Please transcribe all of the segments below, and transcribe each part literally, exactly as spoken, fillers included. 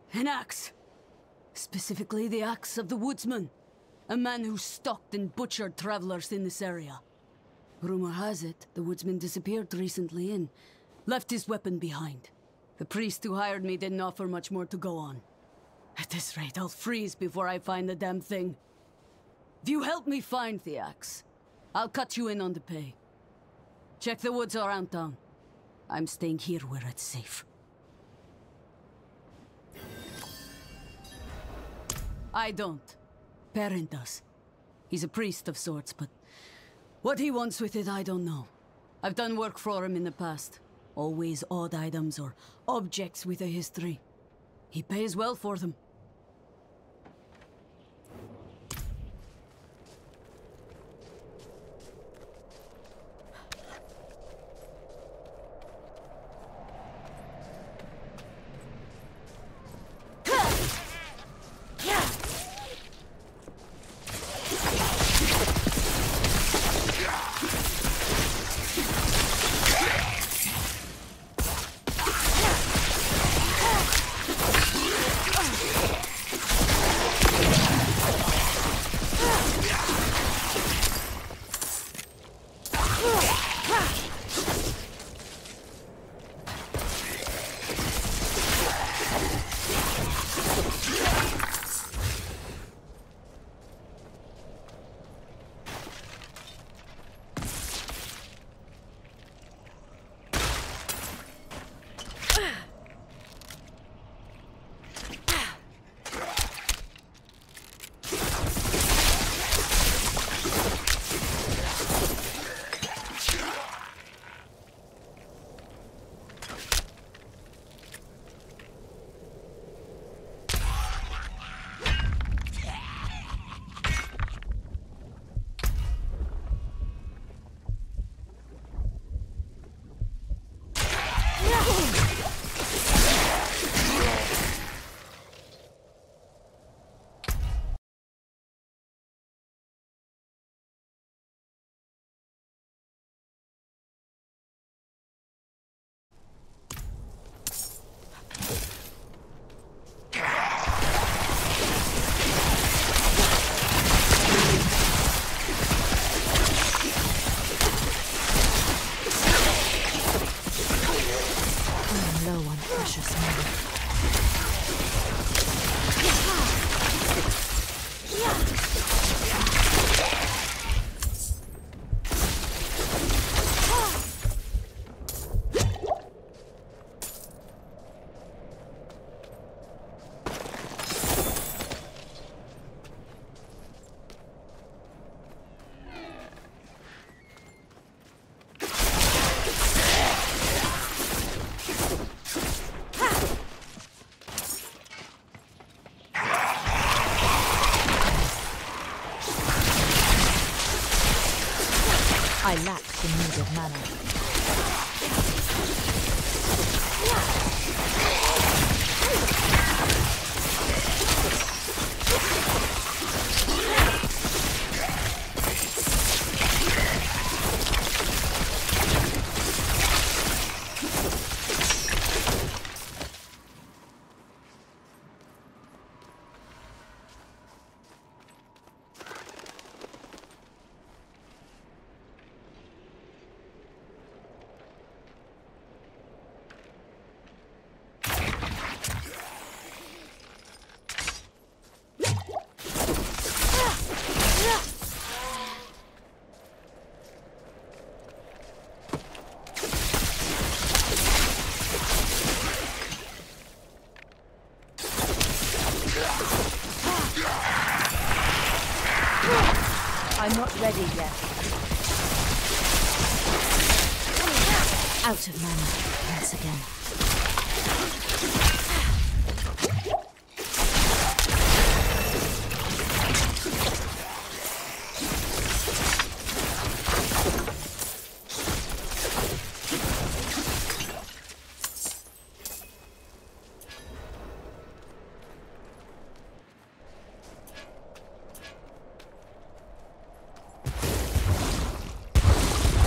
An axe. Specifically the axe of the Woodsman. A man who stalked and butchered travelers in this area. Rumor has it, the Woodsman disappeared recently and left his weapon behind. The priest who hired me didn't offer much more to go on. At this rate, I'll freeze before I find the damn thing. If you help me find the axe, I'll cut you in on the pay. Check the woods around town. I'm staying here where it's safe. I don't. Perrin does. He's a priest of sorts, but what he wants with it, I don't know. I've done work for him in the past. Always odd items or objects with a history. He pays well for them. I lack the needed mana. I'm not ready yet. Out of mana once again.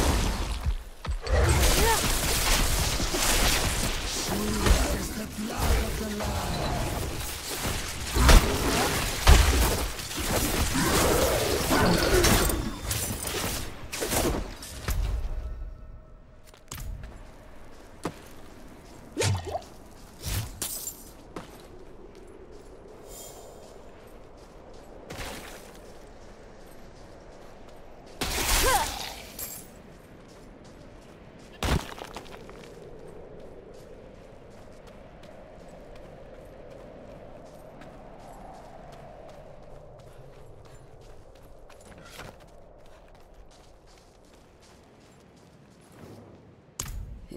Blood.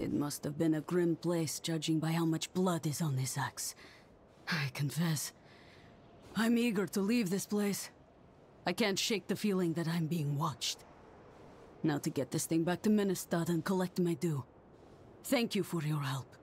It must have been a grim place, judging by how much blood is on this axe. I confess, I'm eager to leave this place. I can't shake the feeling that I'm being watched. Now to get this thing back to Ministad and collect my due. Thank you for your help.